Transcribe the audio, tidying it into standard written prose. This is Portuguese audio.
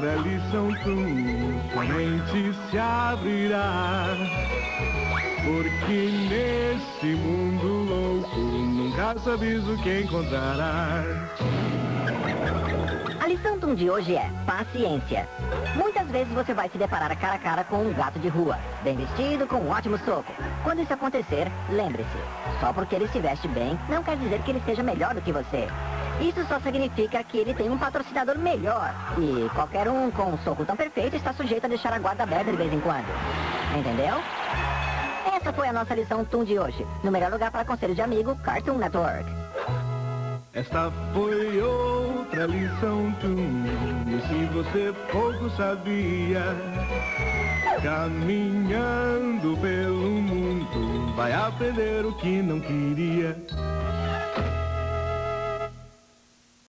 outra lição tua mente se abrirá. Porque nesse mundo louco nunca sabes o que encontrarás. A lição Tum de hoje é paciência. Muitas vezes você vai se deparar cara a cara com um gato de rua, bem vestido, com um ótimo soco. Quando isso acontecer, lembre-se, só porque ele se veste bem, não quer dizer que ele seja melhor do que você. Isso só significa que ele tem um patrocinador melhor. E qualquer um com um soco tão perfeito está sujeito a deixar a guarda aberta de vez em quando. Entendeu? Essa foi a nossa lição Tum de hoje. No melhor lugar para conselho de amigo, Cartoon Network. Esta foi outra lição Tum, e se você pouco sabia, caminhando pelo mundo, vai aprender o que não queria.